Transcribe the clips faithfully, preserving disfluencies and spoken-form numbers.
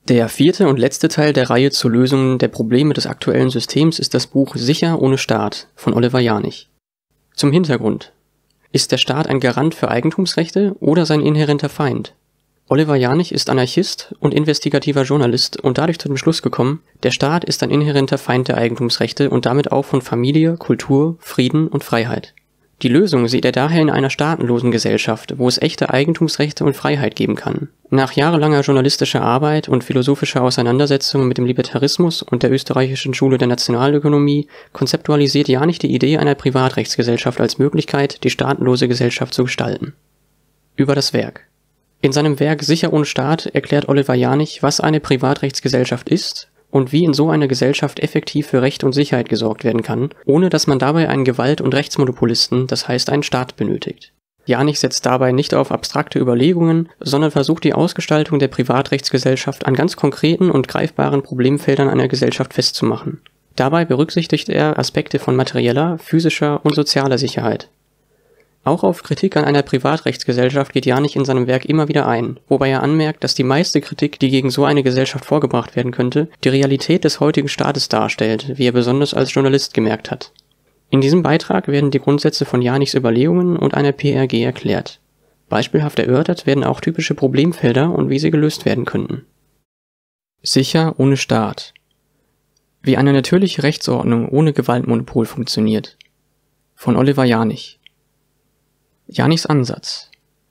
Der vierte und letzte Teil der Reihe zur Lösung der Probleme des aktuellen Systems ist das Buch Sicher ohne Staat von Oliver Janich. Zum Hintergrund: Ist der Staat ein Garant für Eigentumsrechte oder sein inhärenter Feind? Oliver Janich ist Anarchist und investigativer Journalist und dadurch zu dem Schluss gekommen, der Staat ist ein inhärenter Feind der Eigentumsrechte und damit auch von Familie, Kultur, Frieden und Freiheit. Die Lösung sieht er daher in einer staatenlosen Gesellschaft, wo es echte Eigentumsrechte und Freiheit geben kann. Nach jahrelanger journalistischer Arbeit und philosophischer Auseinandersetzung mit dem Libertarismus und der österreichischen Schule der Nationalökonomie konzeptualisiert Janich die Idee einer Privatrechtsgesellschaft als Möglichkeit, die staatenlose Gesellschaft zu gestalten. Über das Werk. In seinem Werk Sicher ohne Staat erklärt Oliver Janich, was eine Privatrechtsgesellschaft ist und wie in so einer Gesellschaft effektiv für Recht und Sicherheit gesorgt werden kann, ohne dass man dabei einen Gewalt- und Rechtsmonopolisten, das heißt einen Staat, benötigt. Janich setzt dabei nicht auf abstrakte Überlegungen, sondern versucht die Ausgestaltung der Privatrechtsgesellschaft an ganz konkreten und greifbaren Problemfeldern einer Gesellschaft festzumachen. Dabei berücksichtigt er Aspekte von materieller, physischer und sozialer Sicherheit. Auch auf Kritik an einer Privatrechtsgesellschaft geht Janich in seinem Werk immer wieder ein, wobei er anmerkt, dass die meiste Kritik, die gegen so eine Gesellschaft vorgebracht werden könnte, die Realität des heutigen Staates darstellt, wie er besonders als Journalist gemerkt hat. In diesem Beitrag werden die Grundsätze von Janichs Überlegungen und einer P R G erklärt. Beispielhaft erörtert werden auch typische Problemfelder und wie sie gelöst werden könnten. Sicher ohne Staat. Wie eine natürliche Rechtsordnung ohne Gewaltmonopol funktioniert. Von Oliver Janich. Janichs Ansatz.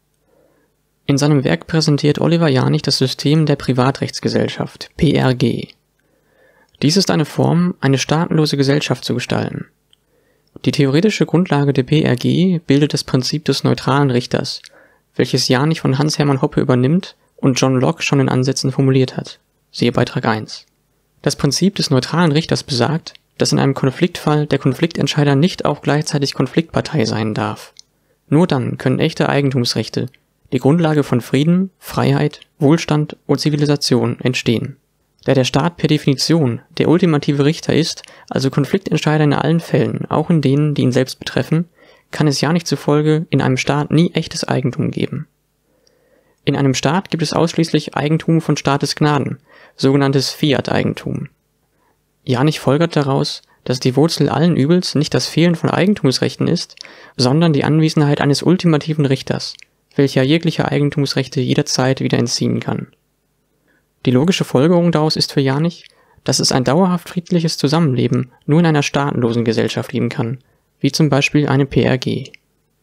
In seinem Werk präsentiert Oliver Janich das System der Privatrechtsgesellschaft, P R G. Dies ist eine Form, eine staatenlose Gesellschaft zu gestalten. Die theoretische Grundlage der P R G bildet das Prinzip des neutralen Richters, welches Janich von Hans-Hermann Hoppe übernimmt und John Locke schon in Ansätzen formuliert hat. Siehe Beitrag eins. Das Prinzip des neutralen Richters besagt, dass in einem Konfliktfall der Konfliktentscheider nicht auch gleichzeitig Konfliktpartei sein darf. Nur dann können echte Eigentumsrechte, die Grundlage von Frieden, Freiheit, Wohlstand und Zivilisation, entstehen. Da der Staat per Definition der ultimative Richter ist, also Konfliktentscheider in allen Fällen, auch in denen, die ihn selbst betreffen, kann es Janich zufolge in einem Staat nie echtes Eigentum geben. In einem Staat gibt es ausschließlich Eigentum von Staatesgnaden, sogenanntes Fiat-Eigentum. Janich folgert daraus, dass die Wurzel allen Übels nicht das Fehlen von Eigentumsrechten ist, sondern die Anwesenheit eines ultimativen Richters, welcher jegliche Eigentumsrechte jederzeit wieder entziehen kann. Die logische Folgerung daraus ist für Janich, dass es ein dauerhaft friedliches Zusammenleben nur in einer staatenlosen Gesellschaft geben kann, wie zum Beispiel eine P R G.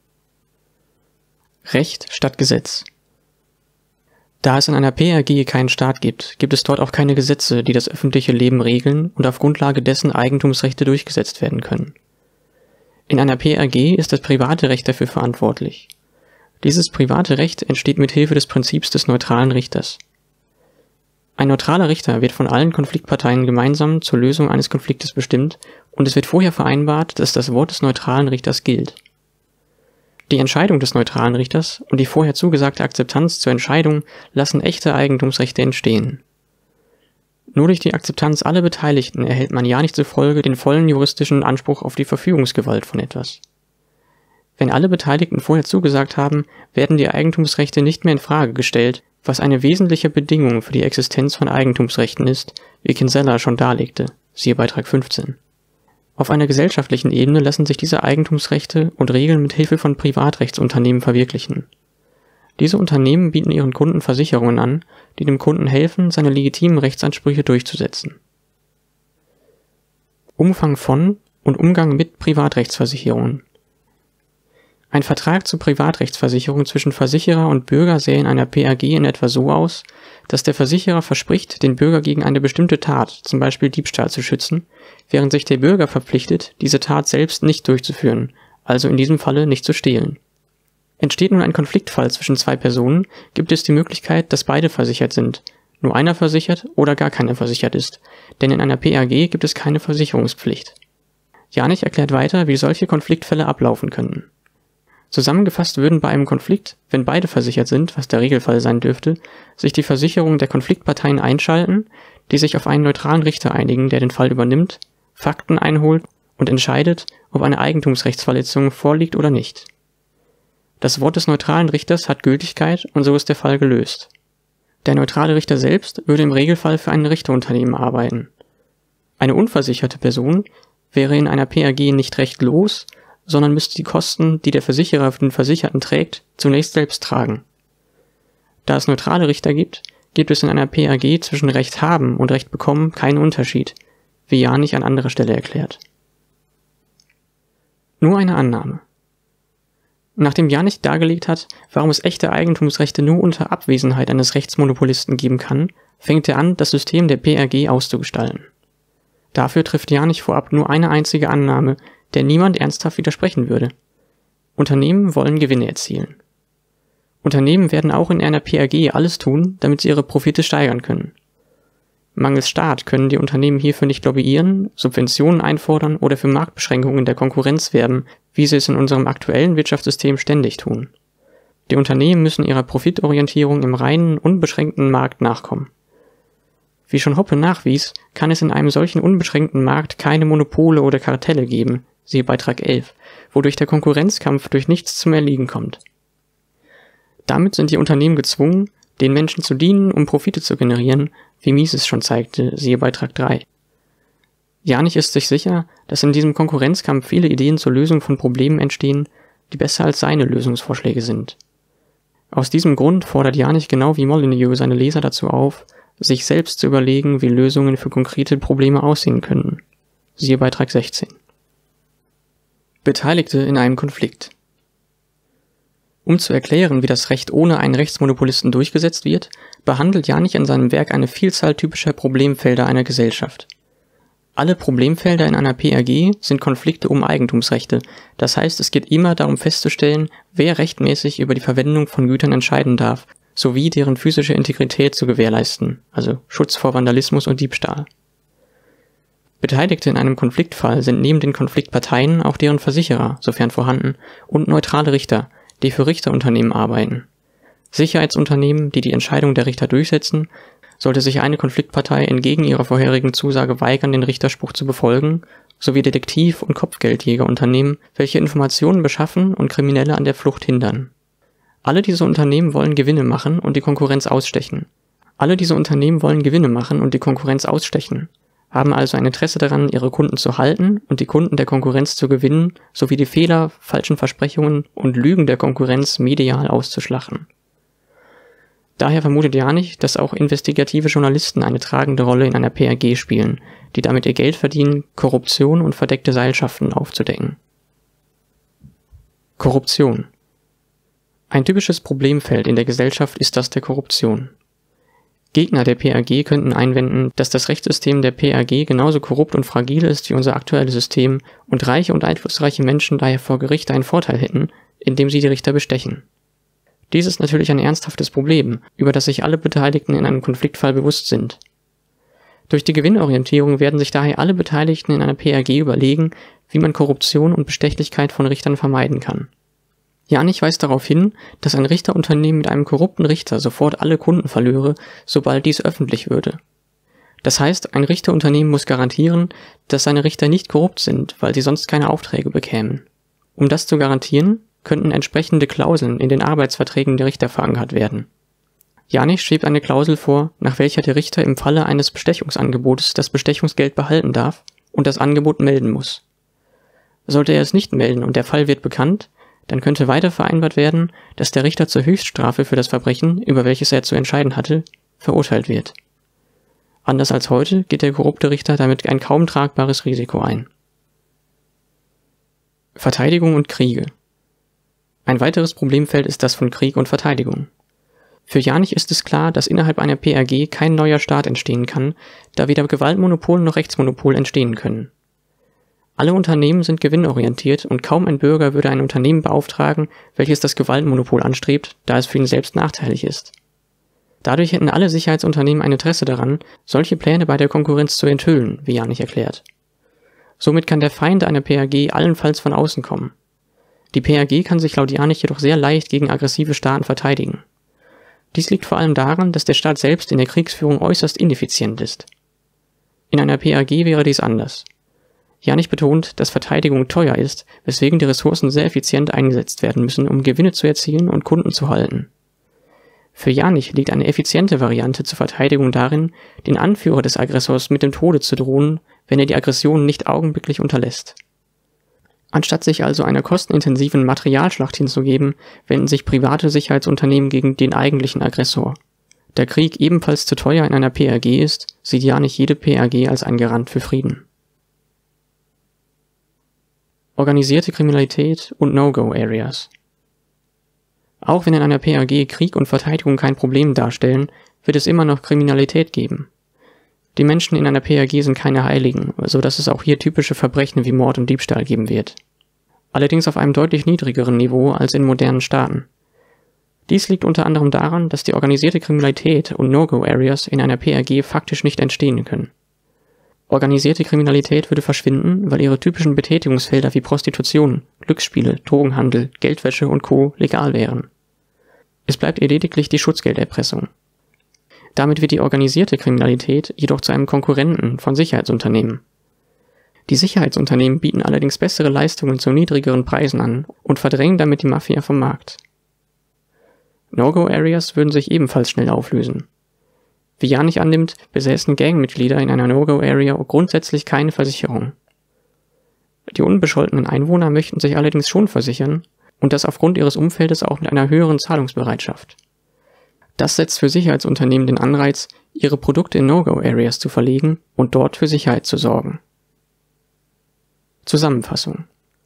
Recht statt Gesetz. Da es in einer P R G keinen Staat gibt, gibt es dort auch keine Gesetze, die das öffentliche Leben regeln und auf Grundlage dessen Eigentumsrechte durchgesetzt werden können. In einer P R G ist das private Recht dafür verantwortlich. Dieses private Recht entsteht mit Hilfe des Prinzips des neutralen Richters. Ein neutraler Richter wird von allen Konfliktparteien gemeinsam zur Lösung eines Konfliktes bestimmt und es wird vorher vereinbart, dass das Wort des neutralen Richters gilt. Die Entscheidung des neutralen Richters und die vorher zugesagte Akzeptanz zur Entscheidung lassen echte Eigentumsrechte entstehen. Nur durch die Akzeptanz aller Beteiligten erhält man Janich zufolge den vollen juristischen Anspruch auf die Verfügungsgewalt von etwas. Wenn alle Beteiligten vorher zugesagt haben, werden die Eigentumsrechte nicht mehr in Frage gestellt, was eine wesentliche Bedingung für die Existenz von Eigentumsrechten ist, wie Kinsella schon darlegte, siehe Beitrag fünfzehn. Auf einer gesellschaftlichen Ebene lassen sich diese Eigentumsrechte und Regeln mit Hilfe von Privatrechtsunternehmen verwirklichen. Diese Unternehmen bieten ihren Kunden Versicherungen an, die dem Kunden helfen, seine legitimen Rechtsansprüche durchzusetzen. Umfang von und Umgang mit Privatrechtsversicherungen. Ein Vertrag zur Privatrechtsversicherung zwischen Versicherer und Bürger sähe in einer P R G in etwa so aus, dass der Versicherer verspricht, den Bürger gegen eine bestimmte Tat, zum Beispiel Diebstahl, zu schützen, während sich der Bürger verpflichtet, diese Tat selbst nicht durchzuführen, also in diesem Falle nicht zu stehlen. Entsteht nun ein Konfliktfall zwischen zwei Personen, gibt es die Möglichkeit, dass beide versichert sind, nur einer versichert oder gar keiner versichert ist, denn in einer P R G gibt es keine Versicherungspflicht. Janich erklärt weiter, wie solche Konfliktfälle ablaufen könnten. Zusammengefasst würden bei einem Konflikt, wenn beide versichert sind, was der Regelfall sein dürfte, sich die Versicherungen der Konfliktparteien einschalten, die sich auf einen neutralen Richter einigen, der den Fall übernimmt, Fakten einholt und entscheidet, ob eine Eigentumsrechtsverletzung vorliegt oder nicht. Das Wort des neutralen Richters hat Gültigkeit und so ist der Fall gelöst. Der neutrale Richter selbst würde im Regelfall für ein Richterunternehmen arbeiten. Eine unversicherte Person wäre in einer P A G nicht rechtlos, sondern müsste die Kosten, die der Versicherer für den Versicherten trägt, zunächst selbst tragen. Da es neutrale Richter gibt, gibt es in einer P A G zwischen Recht haben und Recht bekommen keinen Unterschied, wie Janich an anderer Stelle erklärt. Nur eine Annahme. Nachdem Janich dargelegt hat, warum es echte Eigentumsrechte nur unter Abwesenheit eines Rechtsmonopolisten geben kann, fängt er an, das System der P A G auszugestalten. Dafür trifft Janich vorab nur eine einzige Annahme, der niemand ernsthaft widersprechen würde. Unternehmen wollen Gewinne erzielen. Unternehmen werden auch in einer P A G alles tun, damit sie ihre Profite steigern können. Mangels Staat können die Unternehmen hierfür nicht lobbyieren, Subventionen einfordern oder für Marktbeschränkungen der Konkurrenz werben, wie sie es in unserem aktuellen Wirtschaftssystem ständig tun. Die Unternehmen müssen ihrer Profitorientierung im reinen, unbeschränkten Markt nachkommen. Wie schon Hoppe nachwies, kann es in einem solchen unbeschränkten Markt keine Monopole oder Kartelle geben, siehe Beitrag elf, wodurch der Konkurrenzkampf durch nichts zum Erliegen kommt. Damit sind die Unternehmen gezwungen, den Menschen zu dienen, um Profite zu generieren, wie Mises schon zeigte, siehe Beitrag drei. Janich ist sich sicher, dass in diesem Konkurrenzkampf viele Ideen zur Lösung von Problemen entstehen, die besser als seine Lösungsvorschläge sind. Aus diesem Grund fordert Janich genau wie Molyneux seine Leser dazu auf, sich selbst zu überlegen, wie Lösungen für konkrete Probleme aussehen könnten. Siehe Beitrag sechzehn. Beteiligte in einem Konflikt. Um zu erklären, wie das Recht ohne einen Rechtsmonopolisten durchgesetzt wird, behandelt Janich in seinem Werk eine Vielzahl typischer Problemfelder einer Gesellschaft. Alle Problemfelder in einer P A G sind Konflikte um Eigentumsrechte, das heißt, es geht immer darum festzustellen, wer rechtmäßig über die Verwendung von Gütern entscheiden darf, sowie deren physische Integrität zu gewährleisten, also Schutz vor Vandalismus und Diebstahl. Beteiligte in einem Konfliktfall sind neben den Konfliktparteien auch deren Versicherer, sofern vorhanden, und neutrale Richter, die für Richterunternehmen arbeiten. Sicherheitsunternehmen, die die Entscheidung der Richter durchsetzen, sollte sich eine Konfliktpartei entgegen ihrer vorherigen Zusage weigern, den Richterspruch zu befolgen, sowie Detektiv- und Kopfgeldjägerunternehmen, welche Informationen beschaffen und Kriminelle an der Flucht hindern. Alle diese Unternehmen wollen Gewinne machen und die Konkurrenz ausstechen. Alle diese Unternehmen wollen Gewinne machen und die Konkurrenz ausstechen, haben also ein Interesse daran, ihre Kunden zu halten und die Kunden der Konkurrenz zu gewinnen, sowie die Fehler, falschen Versprechungen und Lügen der Konkurrenz medial auszuschlachten. Daher vermutet Janich, dass auch investigative Journalisten eine tragende Rolle in einer P A G spielen, die damit ihr Geld verdienen, Korruption und verdeckte Seilschaften aufzudecken. Korruption. Ein typisches Problemfeld in der Gesellschaft ist das der Korruption. Gegner der P A G könnten einwenden, dass das Rechtssystem der P A G genauso korrupt und fragil ist wie unser aktuelles System und reiche und einflussreiche Menschen daher vor Gericht einen Vorteil hätten, indem sie die Richter bestechen. Dies ist natürlich ein ernsthaftes Problem, über das sich alle Beteiligten in einem Konfliktfall bewusst sind. Durch die Gewinnorientierung werden sich daher alle Beteiligten in einer P A G überlegen, wie man Korruption und Bestechlichkeit von Richtern vermeiden kann. Janich weist darauf hin, dass ein Richterunternehmen mit einem korrupten Richter sofort alle Kunden verlöre, sobald dies öffentlich würde. Das heißt, ein Richterunternehmen muss garantieren, dass seine Richter nicht korrupt sind, weil sie sonst keine Aufträge bekämen. Um das zu garantieren, könnten entsprechende Klauseln in den Arbeitsverträgen der Richter verankert werden. Janich schrieb eine Klausel vor, nach welcher der Richter im Falle eines Bestechungsangebotes das Bestechungsgeld behalten darf und das Angebot melden muss. Sollte er es nicht melden und der Fall wird bekannt, dann könnte weiter vereinbart werden, dass der Richter zur Höchststrafe für das Verbrechen, über welches er zu entscheiden hatte, verurteilt wird. Anders als heute geht der korrupte Richter damit ein kaum tragbares Risiko ein. Verteidigung und Kriege. Ein weiteres Problemfeld ist das von Krieg und Verteidigung. Für Janich ist es klar, dass innerhalb einer P A G kein neuer Staat entstehen kann, da weder Gewaltmonopol noch Rechtsmonopol entstehen können. Alle Unternehmen sind gewinnorientiert und kaum ein Bürger würde ein Unternehmen beauftragen, welches das Gewaltmonopol anstrebt, da es für ihn selbst nachteilig ist. Dadurch hätten alle Sicherheitsunternehmen ein Interesse daran, solche Pläne bei der Konkurrenz zu enthüllen, wie Janich erklärt. Somit kann der Feind einer P A G allenfalls von außen kommen. Die P A G kann sich laut Janich jedoch sehr leicht gegen aggressive Staaten verteidigen. Dies liegt vor allem daran, dass der Staat selbst in der Kriegsführung äußerst ineffizient ist. In einer P A G wäre dies anders. Janich betont, dass Verteidigung teuer ist, weswegen die Ressourcen sehr effizient eingesetzt werden müssen, um Gewinne zu erzielen und Kunden zu halten. Für Janich liegt eine effiziente Variante zur Verteidigung darin, den Anführer des Aggressors mit dem Tode zu drohen, wenn er die Aggression nicht augenblicklich unterlässt. Anstatt sich also einer kostenintensiven Materialschlacht hinzugeben, wenden sich private Sicherheitsunternehmen gegen den eigentlichen Aggressor. Da Krieg ebenfalls zu teuer in einer P R G ist, sieht Janich jede P R G als ein Garant für Frieden. Organisierte Kriminalität und No-Go-Areas. Auch wenn in einer P R G Krieg und Verteidigung kein Problem darstellen, wird es immer noch Kriminalität geben. Die Menschen in einer P R G sind keine Heiligen, so dass es auch hier typische Verbrechen wie Mord und Diebstahl geben wird. Allerdings auf einem deutlich niedrigeren Niveau als in modernen Staaten. Dies liegt unter anderem daran, dass die organisierte Kriminalität und No-Go-Areas in einer P R G faktisch nicht entstehen können. Organisierte Kriminalität würde verschwinden, weil ihre typischen Betätigungsfelder wie Prostitution, Glücksspiele, Drogenhandel, Geldwäsche und Co. legal wären. Es bleibt ihr lediglich die Schutzgelderpressung. Damit wird die organisierte Kriminalität jedoch zu einem Konkurrenten von Sicherheitsunternehmen. Die Sicherheitsunternehmen bieten allerdings bessere Leistungen zu niedrigeren Preisen an und verdrängen damit die Mafia vom Markt. No-Go-Areas würden sich ebenfalls schnell auflösen. Wie Janich annimmt, besäßen Gangmitglieder in einer No-Go-Area grundsätzlich keine Versicherung. Die unbescholtenen Einwohner möchten sich allerdings schon versichern, und das aufgrund ihres Umfeldes auch mit einer höheren Zahlungsbereitschaft. Das setzt für Sicherheitsunternehmen den Anreiz, ihre Produkte in No-Go-Areas zu verlegen und dort für Sicherheit zu sorgen. Zusammenfassung: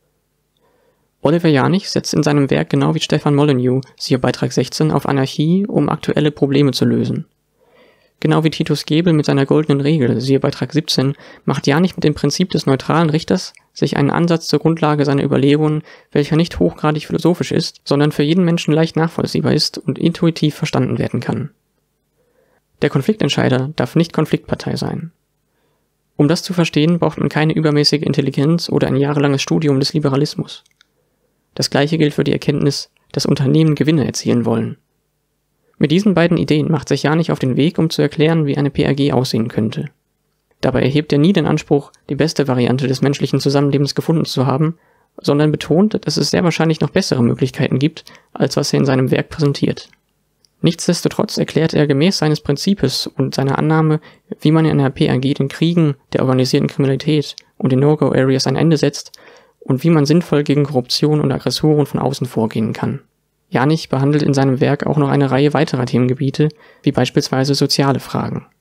Oliver Janich setzt in seinem Werk genau wie Stefan Molyneux, siehe Beitrag sechzehn, auf Anarchie, um aktuelle Probleme zu lösen. Genau wie Titus Gebel mit seiner goldenen Regel, siehe Beitrag siebzehn, macht Janich mit dem Prinzip des neutralen Richters sich einen Ansatz zur Grundlage seiner Überlegungen, welcher nicht hochgradig philosophisch ist, sondern für jeden Menschen leicht nachvollziehbar ist und intuitiv verstanden werden kann. Der Konfliktentscheider darf nicht Konfliktpartei sein. Um das zu verstehen, braucht man keine übermäßige Intelligenz oder ein jahrelanges Studium des Liberalismus. Das gleiche gilt für die Erkenntnis, dass Unternehmen Gewinne erzielen wollen. Mit diesen beiden Ideen macht sich Janich auf den Weg, um zu erklären, wie eine P R G aussehen könnte. Dabei erhebt er nie den Anspruch, die beste Variante des menschlichen Zusammenlebens gefunden zu haben, sondern betont, dass es sehr wahrscheinlich noch bessere Möglichkeiten gibt, als was er in seinem Werk präsentiert. Nichtsdestotrotz erklärt er gemäß seines Prinzips und seiner Annahme, wie man in einer P R G den Kriegen, der organisierten Kriminalität und den No-Go-Areas ein Ende setzt und wie man sinnvoll gegen Korruption und Aggressoren von außen vorgehen kann. Janich behandelt in seinem Werk auch noch eine Reihe weiterer Themengebiete, wie beispielsweise soziale Fragen.